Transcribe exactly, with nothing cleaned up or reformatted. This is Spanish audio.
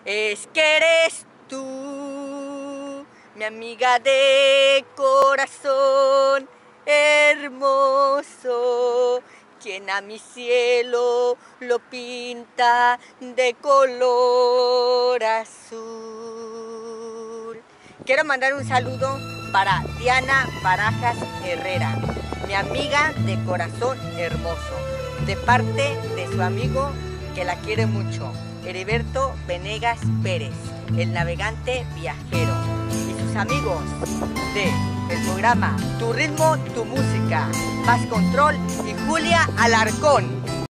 Es que eres tú, mi amiga de corazón hermoso, quien a mi cielo lo pinta de color azul. Quiero mandar un saludo para Diana Barajas Herrera, mi amiga de corazón hermoso, de parte de su amigo que la quiere mucho, Heriberto Venegas Pérez, el navegante viajero, y sus amigos de el programa Tu Ritmo, Tu Música, Más Control y Julia Alarcón.